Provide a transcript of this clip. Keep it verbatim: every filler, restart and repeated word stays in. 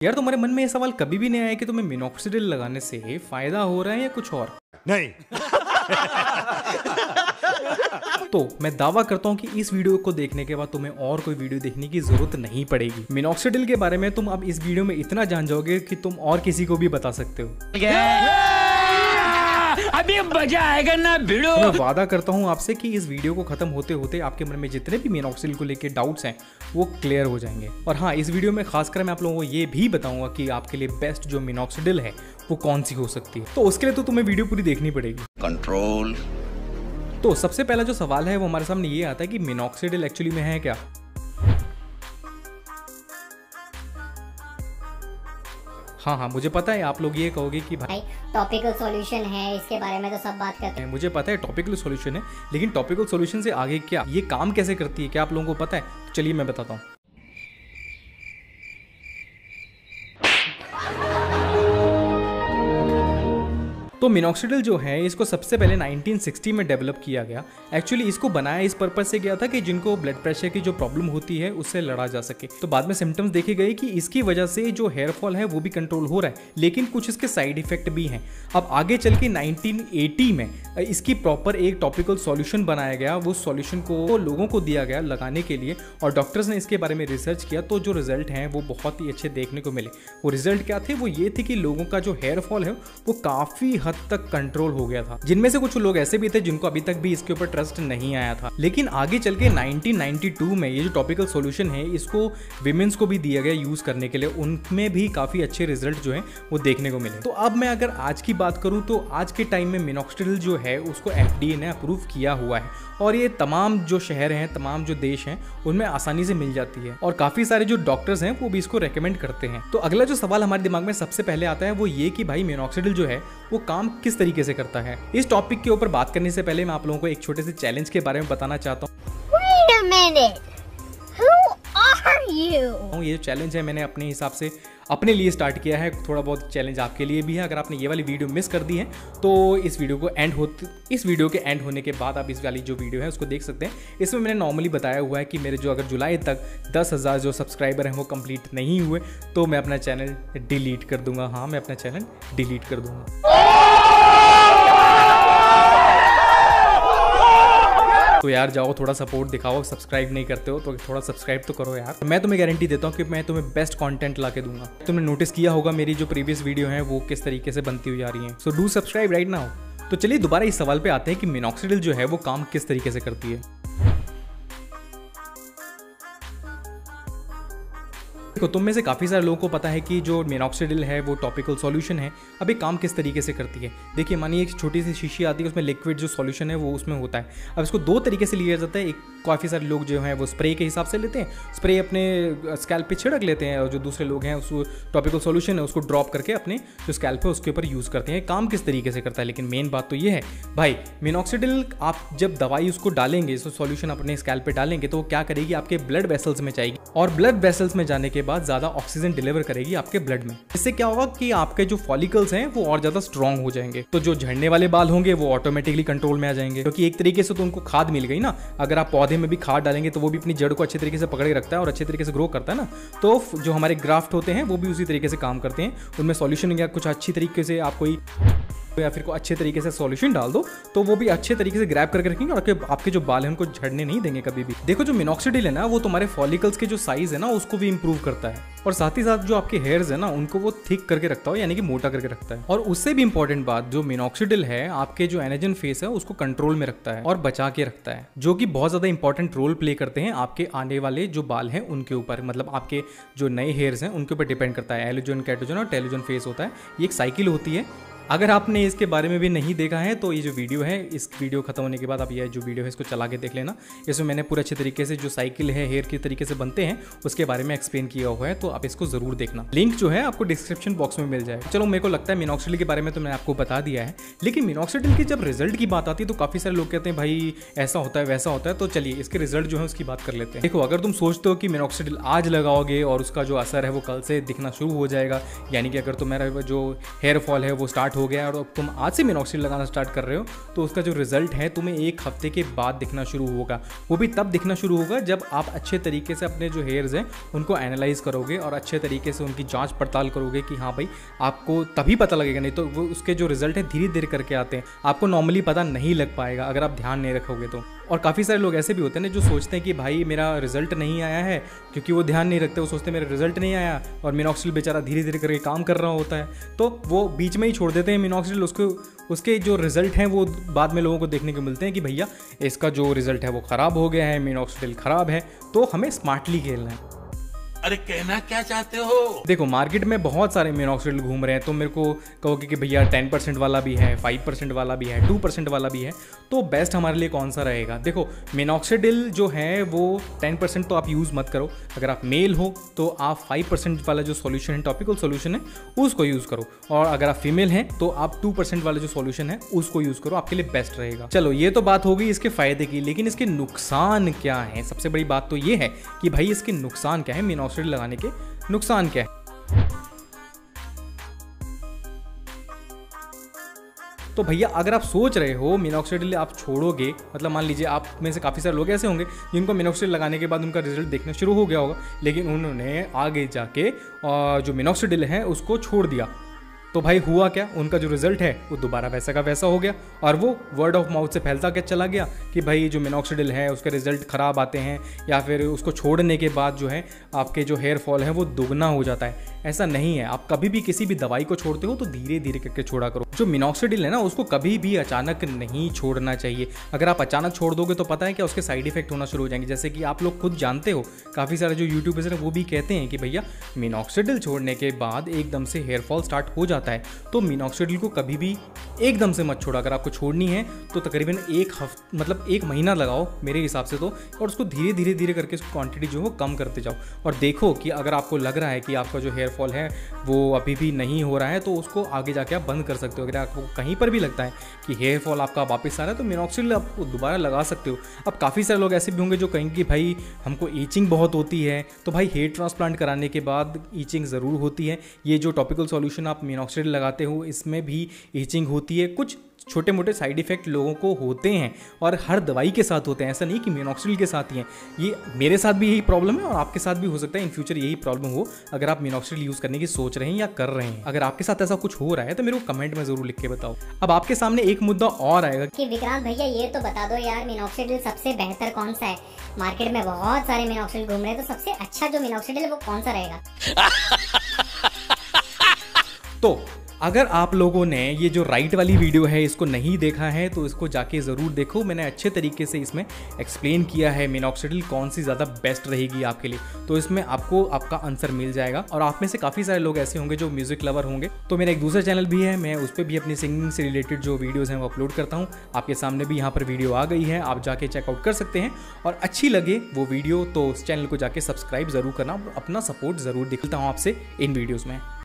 यार तुम्हारे मन में ये सवाल कभी भी नहीं आया कि तुम्हें मिनॉक्सिडिल लगाने से फायदा हो रहा है या कुछ और? नहीं। तो मैं दावा करता हूँ कि इस वीडियो को देखने के बाद तुम्हें और कोई वीडियो देखने की जरूरत नहीं पड़ेगी। मिनॉक्सिडिल के बारे में तुम अब इस वीडियो में इतना जान जाओगे कि तुम और किसी को भी बता सकते हो। अभी मजा आएगा ना भिड़ो। मैं वादा करता हूँ आपसे कि इस वीडियो को खत्म होते होते आपके मन में जितने भी मिनॉक्सिडिल को लेके डाउट्स हैं वो क्लियर हो जाएंगे। और हाँ, इस वीडियो में खासकर मैं आप लोगों को ये भी बताऊंगा कि आपके लिए बेस्ट जो मिनॉक्सिडिल है वो कौन सी हो सकती है। तो उसके लिए तो तुम्हें वीडियो पूरी देखनी पड़ेगी। कंट्रोल। तो सबसे पहला जो सवाल है वो हमारे सामने ये आता है कि मिनॉक्सिडिल एक्चुअली में है क्या। हाँ हाँ मुझे पता है आप लोग ये कहोगे कि भाई टॉपिकल सॉल्यूशन है, इसके बारे में तो सब बात करते हैं। मुझे पता है टॉपिकल सॉल्यूशन है, लेकिन टॉपिकल सॉल्यूशन से आगे क्या, ये काम कैसे करती है, क्या आप लोगों को पता है? तो चलिए मैं बताता हूँ। तो मिनॉक्सिडिल जो है इसको सबसे पहले नाइनटीन सिक्सटी में डेवलप किया गया। एक्चुअली इसको बनाया इस पर्पज से गया था कि जिनको ब्लड प्रेशर की जो प्रॉब्लम होती है उससे लड़ा जा सके। तो बाद में सिम्टम्स देखे गए कि इसकी वजह से जो हेयर फॉल है वो भी कंट्रोल हो रहा है, लेकिन कुछ इसके साइड इफेक्ट भी हैं। अब आगे चल के नाइनटीन एटी में इसकी प्रॉपर एक टॉपिकल सॉल्यूशन बनाया गया। वो सॉल्यूशन को लोगों को दिया गया लगाने के लिए और डॉक्टर्स ने इसके बारे में रिसर्च किया। तो जो रिजल्ट हैं वो बहुत ही अच्छे देखने को मिले। वो रिजल्ट क्या थे? वो ये थे कि लोगों का जो हेयर फॉल है वो काफी हद तक कंट्रोल हो गया था। जिनमें से कुछ लोग ऐसे भी थे जिनको अभी तक भी इसके ऊपर ट्रस्ट नहीं आया था, लेकिन आगे चल के नाइनटीन नाइंटी टू में ये जो टॉपिकल सॉल्यूशन है इसको विमेंस को भी दिया गया यूज करने के लिए। उनमें भी काफी अच्छे रिजल्ट जो है वो देखने को मिले। तो अब मैं अगर आज की बात करूं तो आज के टाइम में मिनॉक्सिडिल जो है उसको एफडीए ने अप्रूव किया हुआ है और ये तमाम जो शहर हैं, तमाम जो देश हैं उनमें आसानी से मिल जाती है और काफी सारे जो डॉक्टर्स हैं वो भी इसको रेकमेंड करते हैं। तो अगला जो सवाल हमारे दिमाग में सबसे पहले आता है वो ये कि भाई मिनॉक्सिडिल जो है वो काम किस तरीके से करता है। इस टॉपिक के ऊपर बात करने से पहले मैं आप लोगों को एक छोटे से चैलेंज के बारे में बताना चाहता हूँ। Wait a minute. Who are you? ये चैलेंज है मैंने अपने हिसाब से अपने लिए स्टार्ट किया है, थोड़ा बहुत चैलेंज आपके लिए भी है। अगर आपने ये वाली वीडियो मिस कर दी है तो इस वीडियो को एंड होते इस वीडियो के एंड होने के बाद आप इस वाली जो वीडियो है उसको देख सकते हैं। इसमें मैंने नॉर्मली बताया हुआ है कि मेरे जो अगर जुलाई तक दस हज़ार जो सब्सक्राइबर हैं वो कंप्लीट नहीं हुए तो मैं अपना चैनल डिलीट कर दूंगा। हाँ, मैं अपना चैनल डिलीट कर दूंगा। तो यार जाओ थोड़ा सपोर्ट दिखाओ, सब्सक्राइब नहीं करते हो तो थोड़ा सब्सक्राइब तो करो यार। मैं तुम्हें गारंटी देता हूँ कि मैं तुम्हें बेस्ट कंटेंट ला के दूंगा। तुमने नोटिस किया होगा मेरी जो प्रीवियस वीडियो है वो किस तरीके से बनती हुई आ रही है। So do subscribe right now. तो चलिए दोबारा इस सवाल पे आते हैं कि मिनॉक्सिडिल जो है वो काम किस तरीके से करती है। देखो, तुम में से काफ़ी सारे लोगों को पता है कि जो मिनॉक्सिडिल है वो टॉपिकल सॉल्यूशन है। अब ये काम किस तरीके से करती है देखिए, मानिए एक छोटी सी शीशी आती है, उसमें लिक्विड जो सॉल्यूशन है वो उसमें होता है। अब इसको दो तरीके से लिया जाता है। एक काफ़ी सारे लोग जो हैं वो स्प्रे के हिसाब से लेते हैं, स्प्रे अपने स्कैल्प पे छिड़क लेते हैं और जो दूसरे लोग हैं उस टॉपिकल सॉल्यूशन है उसको ड्रॉप करके अपने जो स्कैल्प है उसके ऊपर यूज़ करते हैं। काम किस तरीके से करता है, लेकिन मेन बात तो ये है भाई, मिनॉक्सिडिल आप जब दवाई उसको डालेंगे, इसको सॉल्यूशन अपने स्कैल्प पे डालेंगे तो वो क्या करेगी, आपके ब्लड वेसल्स में जाएगी और ब्लड वेसल्स में जाने के बाद ज़्यादा ऑक्सीजन डिलीवर करेगी आपके ब्लड में। इससे क्या होगा कि आपके जो फॉलिकल्स हैं वो और ज़्यादा स्ट्रॉन्ग हो जाएंगे। तो जो झड़ने वाले बाल होंगे वो ऑटोमेटिकली कंट्रोल में आ जाएंगे, क्योंकि एक तरीके से तो उनको खाद मिल गई ना। अगर आप पौधे में भी खाद डालेंगे तो वो भी अपनी जड़ को अच्छे तरीके से पकड़ के रखता है और अच्छे तरीके से ग्रो करता है ना। तो जो हमारे ग्राफ्ट होते हैं वो भी उसी तरीके से काम करते हैं। उनमें सॉल्यूशन या कुछ अच्छी तरीके से आप कोई या फिर को अच्छे तरीके से सॉल्यूशन डाल दो तो वो भी अच्छे तरीके से ग्रैब करके रखेंगे और आपके जो बाल हैं उनको झड़ने नहीं देंगे कभी भी। देखो, जो मिनॉक्सिडिल है ना वो तुम्हारे फॉलिकल्स के जो साइज है ना उसको भी इंप्रूव करता है और साथ ही साथ जो आपके हेयर्स है ना उनको वो थिक करके रखता है, यानी कि मोटा करके रखता है। और उससे भी इंपॉर्टेंट बात, जो मिनॉक्सिडिल है आपके जो एनाजन फेस है उसको कंट्रोल में रखता है और बचा के रखता है, जो कि बहुत ज्यादा इंपॉर्टेंट रोल प्ले करते हैं आपके आने वाले जो बाल हैं उनके ऊपर। मतलब आपके जो नए हेयर्स हैं उनके ऊपर डिपेंड करता है। एलोजन, कैटोजन और टेलोजन फेस होता है, ये एक साइकिल होती है। अगर आपने इसके बारे में भी नहीं देखा है तो ये जो वीडियो है, इस वीडियो खत्म होने के बाद आप ये जो वीडियो है इसको चला के देख लेना। इसमें मैंने पूरे अच्छे तरीके से जो साइकिल है हेयर के तरीके से बनते हैं उसके बारे में एक्सप्लेन किया हुआ है, तो आप इसको जरूर देखना। लिंक जो है आपको डिस्क्रिप्शन बॉक्स में मिल जाएगा। चलो, मेरे को लगता है मिनॉक्सिडिल के बारे में तो मैंने आपको बता दिया है, लेकिन मिनॉक्सिडिल की जब रिजल्ट की बात आती है तो काफ़ी सारे लोग कहते हैं भाई ऐसा होता है वैसा होता है। तो चलिए इसके रिजल्ट जो है उसकी बात कर लेते हैं। देखो, अगर तुम सोचते हो कि मिनॉक्सिडिल आज लगाओगे और उसका जो असर है वो कल से दिखना शुरू हो जाएगा, यानी कि अगर तुम्हारा जो हेयर फॉल है वो स्टार्ट स्टार्ट हो गया और अब तुम आज से मिनॉक्सिडिल लगाना स्टार्ट कर रहे हो तो उसका जो रिजल्ट है तुम्हें एक हफ्ते के बाद दिखना शुरू होगा। वो भी तब दिखना शुरू होगा जब आप अच्छे तरीके से अपने जो हेयर्स हैं उनको एनालाइज करोगे और अच्छे तरीके से उनकी जांच पड़ताल करोगे कि हाँ भाई आपको तभी पता लगेगा, नहीं तो वो उसके जो रिजल्ट है धीरे धीरे करके आते हैं, आपको नॉर्मली पता नहीं लग पाएगा अगर आप ध्यान नहीं रखोगे तो। और काफ़ी सारे लोग ऐसे भी होते हैं ना जो सोचते हैं कि भाई मेरा रिजल्ट नहीं आया है, क्योंकि वो ध्यान नहीं रखते, वो सोचते हैं मेरा रिजल्ट नहीं आया और मिनॉक्सिडिल बेचारा धीरे धीरे करके काम कर रहा होता है, तो वो बीच में ही छोड़ देते हैं मिनॉक्सिडिल। उसको उसके जो रिजल्ट हैं वो बाद में लोगों को देखने को मिलते हैं कि भैया इसका जो रिजल्ट है वो ख़राब हो गया है, मिनॉक्सिडिल ख़राब है। तो हमें स्मार्टली खेलना है। अरे कहना क्या चाहते हो? देखो मार्केट में बहुत सारे मिनॉक्सिडिल घूम रहे हैं, तो मेरे को कहोगे कि भैया टेन परसेंट वाला भी है, फाइव परसेंट वाला भी है, टू परसेंट वाला भी है, तो बेस्ट हमारे लिए कौन सा रहेगा? देखो मिनॉक्सिडिल जो है वो टेन परसेंट तो आप यूज़ मत करो। अगर आप मेल हो तो आप फाइव परसेंट वाला जो सॉल्यूशन है, टॉपिकल सॉल्यूशन है, उसको यूज़ करो। और अगर आप फीमेल हैं तो आप टू परसेंट वाला जो सॉल्यूशन है उसको यूज़ करो, आपके लिए बेस्ट रहेगा। चलो ये तो बात हो गई इसके फ़ायदे की, लेकिन इसके नुकसान क्या हैं? सबसे बड़ी बात तो ये है कि भाई इसके नुकसान क्या है, मिनॉक्सिडिल लगाने के नुकसान क्या है। तो भैया अगर आप सोच रहे हो मिनॉक्सिडिल आप छोड़ोगे, मतलब मान लीजिए आप में से काफ़ी सारे लोग ऐसे होंगे जिनको मिनॉक्सिडिल लगाने के बाद उनका रिजल्ट देखना शुरू हो गया होगा, लेकिन उन्होंने आगे जाके जो मिनॉक्सिडिल है उसको छोड़ दिया, तो भाई हुआ क्या? उनका जो रिजल्ट है वो दोबारा वैसा का वैसा हो गया और वो वर्ड ऑफ माउथ से फैलता क्या चला गया कि भाई जो मिनॉक्सिडिल है उसके रिजल्ट ख़राब आते हैं, या फिर उसको छोड़ने के बाद जो है आपके जो हेयर फॉल है वो दुगना हो जाता है। ऐसा नहीं है। आप कभी भी किसी भी दवाई को छोड़ते हो तो धीरे धीरे करके छोड़ा करो। जो मिनॉक्सिडिल है ना उसको कभी भी अचानक नहीं छोड़ना चाहिए। अगर आप अचानक छोड़ दोगे तो पता है क्या उसके साइड इफेक्ट होना शुरू हो जाएंगे। जैसे कि आप लोग खुद जानते हो, काफ़ी सारे जो यूट्यूबर्स हैं वो भी कहते हैं कि भैया मिनॉक्सिडिल छोड़ने के बाद एकदम से हेयर फॉल स्टार्ट हो जाता है। तो मिनॉक्सिडिल को कभी भी एकदम से मत छोड़ो। अगर आपको छोड़नी है तो तकरीबन एक हफ्ता मतलब एक महीना लगाओ मेरे हिसाब से तो, और उसको धीरे धीरे धीरे करके उसकी क्वांटिटी जो है कम करते जाओ। और देखो कि अगर आपको लग रहा है कि आपका जो हेयर फॉल है वो अभी भी नहीं हो रहा है तो उसको आगे जाके आप बंद कर सकते हो। अगर आपको कहीं पर भी लगता है कि हेयर फॉल आपका वापस आ रहा है तो मिनॉक्सिडिल आप दोबारा लगा सकते हो। अब काफ़ी सारे लोग ऐसे भी होंगे जो कहेंगे कि भाई हमको ईचिंग बहुत होती है, तो भाई हेयर ट्रांसप्लांट कराने के बाद ईचिंग ज़रूर होती है। ये जो टॉपिकल सॉल्यूशन आप मिनॉक्सिडिल लगाते हो इसमें भी ईचिंग होती है। कुछ छोटे मोटे साइड इफ़ेक्ट लोगों को होते हैं और हर दवाई के साथ होते हैं, ऐसा नहीं कि मिनॉक्सिडिल के साथ ही हैं। ये मेरे साथ भी यही प्रॉब्लम है और आपके साथ भी हो सकता है इन फ्यूचर यही प्रॉब्लम हो अगर आप मिनॉक्सिडिल यूज़ करने की सोच रहे हैं या कर रहे हैं। अगर आपके साथ ऐसा कुछ हो रहा है तो मेरे को कमेंट में ज़रूर लिख के बताओ। अब आपके सामने एक मुद्दा और आएगा कि विक्रांत भैया ये तो बता दो यार मिनॉक्सिडिल सबसे बेहतर कौन सा है? मार्केट में बहुत सारे मिनॉक्सिडिल घूम रहे हैं, तो सबसे अच्छा जो मिनॉक्सिडिल है वो कौन सा रहेगा? तो अगर आप लोगों ने ये जो राइट वाली वीडियो है इसको नहीं देखा है तो इसको जाके ज़रूर देखो। मैंने अच्छे तरीके से इसमें एक्सप्लेन किया है मिनॉक्सिडिल कौन सी ज़्यादा बेस्ट रहेगी आपके लिए, तो इसमें आपको आपका आंसर मिल जाएगा। और आप में से काफ़ी सारे लोग ऐसे होंगे जो म्यूज़िक लवर होंगे, तो मेरा एक दूसरा चैनल भी है, मैं उस पर भी अपनी सिंगिंग से रिलेटेड जो वीडियोज़ हैं वो अपलोड करता हूँ। आपके सामने भी यहाँ पर वीडियो आ गई है, आप जाके चेकआउट कर सकते हैं। और अच्छी लगे वो वीडियो तो उस चैनल को जाके सब्सक्राइब ज़रूर करना, अपना सपोर्ट ज़रूर दिखता हूँ आपसे इन वीडियोज़ में।